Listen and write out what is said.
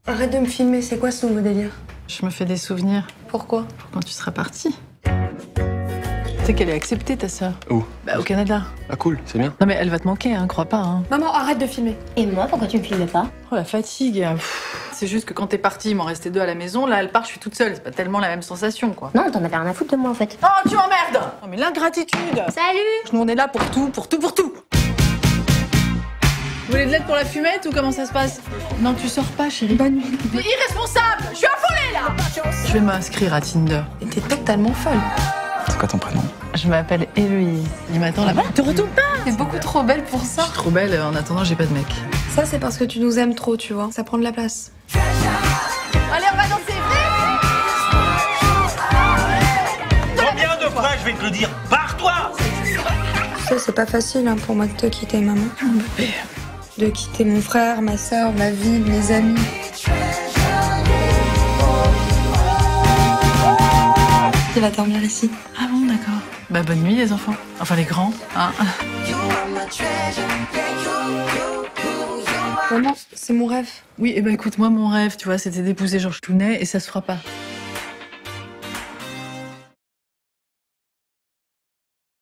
Arrête de me filmer, c'est quoi ce nouveau délire? Je me fais des souvenirs. Pourquoi? Pour quand tu seras partie. Tu sais qu'elle est acceptée, ta sœur. Où? Bah, au Canada. Ah cool, c'est bien. Non mais elle va te manquer, hein, crois pas. Hein. Maman, arrête de filmer. Et moi, pourquoi tu me filmes pas? Oh, la fatigue. C'est juste que quand t'es partie, il m'en restait 2 à la maison. Là, elle part, je suis toute seule. C'est pas tellement la même sensation, quoi. Non, t'en avais rien à foutre de moi en fait. Oh, tu m'emmerdes! Non mais l'ingratitude! Salut! Nous, on est là pour tout, pour tout, pour tout! Vous voulez de l'aide pour la fumette ou comment ça se passe? Non, tu sors pas, chérie. Bonne nuit. T'es irresponsable! Je suis affolée, là! Je vais m'inscrire à Tinder. Et t'es totalement folle. C'est quoi ton prénom? Je m'appelle Héloïse. Il m'attend là-bas. Te retourne pas! T'es beaucoup trop belle pour ça. Je suis trop belle, en attendant, j'ai pas de mec. Ça, c'est parce que tu nous aimes trop, tu vois. Ça prend de la place. Allez, on va danser! Combien de fois je vais te le dire? Barre-toi! Tu sais, c'est pas facile hein, pour moi de te quitter, maman. De quitter mon frère, ma soeur, ma vie, mes amis. Il va dormir ici. Ah bon, d'accord. Bah, bonne nuit, les enfants. Enfin, les grands, hein. Maman, c'est mon rêve. Oui, et bah écoute, moi, mon rêve, tu vois, c'était d'épouser Georges Clooney et ça se fera pas.